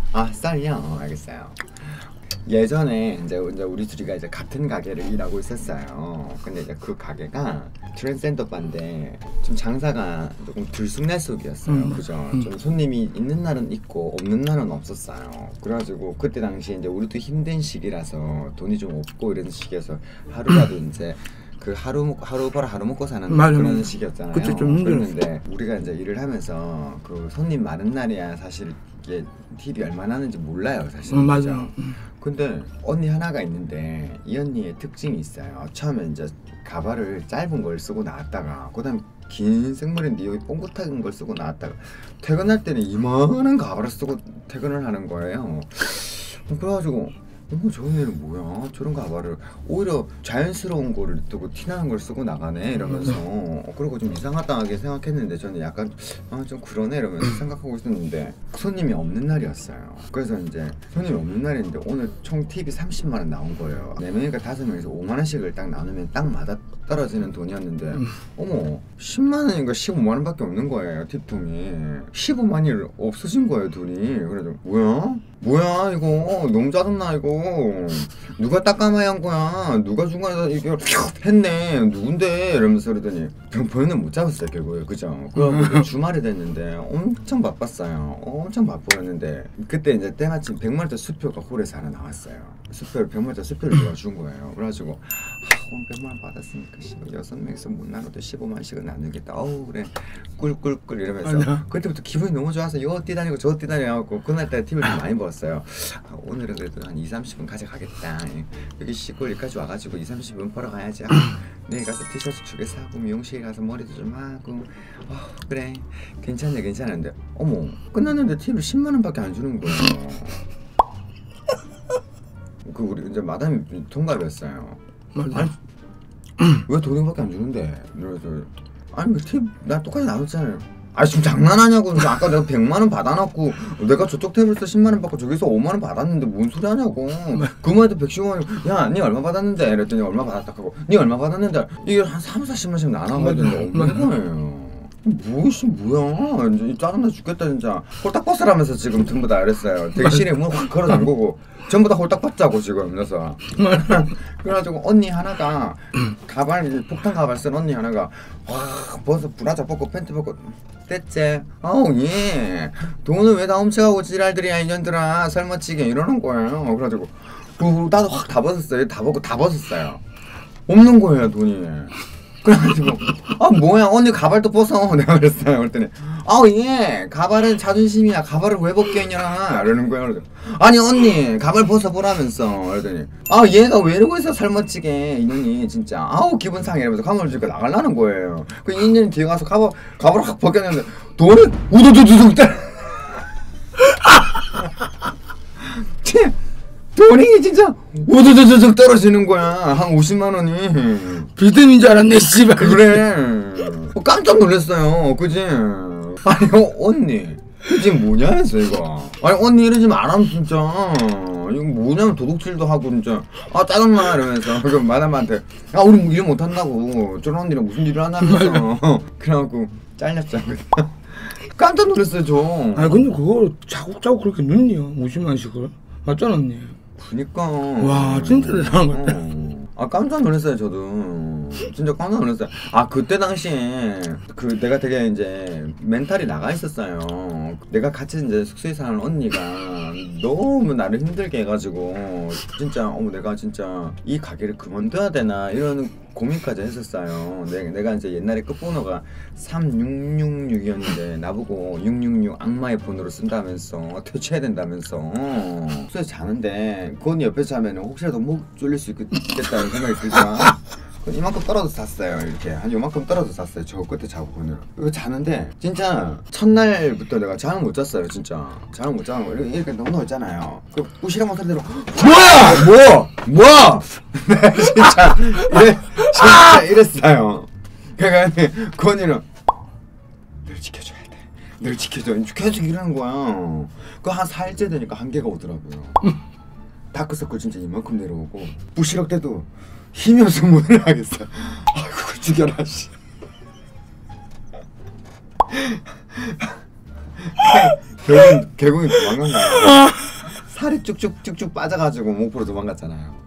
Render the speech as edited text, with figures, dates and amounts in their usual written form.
아, 쌀이요? 알겠어요. 예전에 이제 우리 둘이가 이제 같은 가게를 일하고 있었어요. 근데 이제 그 가게가 트랜스젠더 바인데 좀 장사가 조금 들쑥날쑥이었어요. 그죠? 좀 손님이 있는 날은 있고 없는 날은 없었어요. 그래가지고 그때 당시에 이제 우리도 힘든 시기라서 돈이 좀 없고 이런 시기여서 하루라도 이제 그 하루 벌어 하루 먹고 사는 맞아, 그런 맞아. 시기였잖아요. 그때 좀 그랬는데 우리가 이제 일을 하면서 그 손님 많은 날이야 사실 이게 팁이 얼마나 하는지 몰라요 사실. 맞아. 근데 언니 하나가 있는데 이 언니의 특징이 있어요. 처음에 이제 가발을 짧은 걸 쓰고 나왔다가 그다음 긴 생머리인데 여기 뽕긋한 걸 쓰고 나왔다가 퇴근할 때는 이만한 가발을 쓰고 퇴근을 하는 거예요. 그래가지고 어머 저런 애는 뭐야? 저런 가발을 오히려 자연스러운 거를 뜨고 티나는 걸 쓰고 나가네 이러면서 그리고 좀 이상하다하게 생각했는데 저는 약간 좀 그러네 이러면서 생각하고 있었는데 손님이 없는 날이었어요. 그래서 이제 손님이 없는 날인데 오늘 총 팁이 30만 원 나온 거예요. 4명이니까 5명에서 5만 원씩을 딱 나누면 딱 맞아 떨어지는 돈이었는데 어머 10만 원인가 15만 원밖에 없는 거예요. 팁통이 15만이 없어진 거예요 돈이. 그래서 뭐야 이거 너무 짜증나 이거 누가 닦아마야 한 거야 누가 중간에서 이게 했네 누군데 이러면서 그러더니 병원은 못 잡았어요 결국에. 그죠? 그리고 주말이 됐는데 엄청 바빴어요. 엄청 바쁘였는데 그때 이제 때마침 100마리짜리 수표가 홀에서 하나 나왔어요. 수표를 100마리짜리 수표를 누가 준 거예요. 그래가지고 오늘 100만 원 받았으니까 6명이서 못 나눠도 15만씩은 나누겠다. 어우 그래 꿀꿀꿀 이러면서 그때부터 기분이 너무 좋아서 요 뛰다니고 저 뛰다니고 그날따라 팁을 좀 많이 벌었어요. 오늘은 그래도 한 2-30분 가져가겠다. 여기 시골 여기까지 와가지고 2-30분 벌어가야지. 내일 가서 티셔츠 2개 사고 미용실 가서 머리도 좀 하고 그래 괜찮네 괜찮은데 어머 끝났는데 팁을 10만 원밖에 안 주는 거예요. 그 우리 이제 마담이 동갑이었어요. 아니 왜 돈밖에 안 주는데? 그래서 아니 팁 나 똑같이 나눴잖아요. 아니 지금 장난하냐고. 아까 내가 100만 원 받아놨고 내가 저쪽 테이블에서 10만 원 받고 저기서 5만 원 받았는데 뭔 소리 하냐고. 그 말도 115만 야 니 얼마 받았는데? 이랬더니 얼마 받았다 하고 니 얼마 받았는데 이게 한 3-40만씩 나눠가지고 없는 거예요. 뭐야 짜증나 죽겠다 진짜. 홀딱 벗으라면서 지금 전부 다 이랬어요. 대기실에 문 확 걸어 잠그고 전부 다 홀딱 벗자고 지금. 그래서 그래가지고 언니 하나가 가발 폭탄 가발 쓴 언니 하나가 와 벗어 브라자 벗고 팬티 벗고 떼째 아우 예 돈은 왜 다 훔쳐가고 지랄들이야 이년들아 설머치게 이러는 거예요. 그래가지고 나도 확 다 벗었어요. 다 벗고 다 벗었어요. 없는 거예요 돈이. 그래가지고 뭐야 언니 가발도 벗어 내가 그랬어요. 그랬더니 예 가발은 자존심이야 가발을 왜 벗겨 이년아 이러는 거예요. 그래서 아니 언니 가발 벗어보라면서 그랬더니 얘가 왜 이러고 있어 살머치게 이년이 진짜 기분 상해 이러면서 가발을 들고 나가려는 거예요. 그 이년이 뒤에 가서 가발을 확 벗겼는데 돈을 우두두두둑 돈이 진짜 우두두두둑 떨어지는 거야. 한 50만 원이 빌딩인 줄 알았네 씨발. 그래 깜짝 놀랐어요. 그지? 아니 언니 지금 뭐냐 했어 이거. 아니 언니 이러지 마라 진짜. 이거 뭐냐면 도둑질도 하고 진짜 짜증나 이러면서 그 마담한테 우리 일 못한다고 저런 언니랑 무슨 일을 하냐면서 그래갖고 잘렸죠. 깜짝 놀랐어요 저. 아니 근데 그걸 자국자국 그렇게 넣냐 50만씩을 맞잖아 언니. 그니까 와 진짜 대단한 것 같아. 깜짝 놀랐어요 저도. 진짜 깜짝 놀랐어요. 그때 당시에 내가 되게 이제 멘탈이 나가 있었어요. 내가 같이 이제 숙소에 사는 언니가 너무 나를 힘들게 해가지고 진짜 내가 진짜 이 가게를 그만둬야 되나 이런 고민까지 했었어요. 내가 이제 옛날에 끝번호가 3666이었는데 나보고 666 악마의 번호로 쓴다면서 퇴치해야 된다면서 숙소에 자는데 그 언니 옆에서 자면 혹시라도 목 졸릴 수 있겠다는 생각이 들자 이만큼 떨어져 잤어요. 이렇게 한 요만큼 떨어져 잤어요. 저 끝에 자고 보느라. 이거 자는데 진짜 첫날부터 내가 잠을 못 잤어요. 진짜 잠을 못 자고 이렇게 너무 있잖아요. 그 우시랑 소리대로 뭐야 진짜 이랬어요. 그러니까 그 언니는 늘 지켜줘야 돼. 늘 지켜줘. 계속 이러는 거야. 그 한 4일째 되니까 한계가 오더라고요. 다크서클 진짜 이만큼 내려오고 부시럭 때도 힘이 없어 문을 하겠어. 그걸 죽여라 씨. 결국은 개공이 도망간 거야. 살이 쭉쭉쭉쭉 빠져가지고 목포로 도망갔잖아요.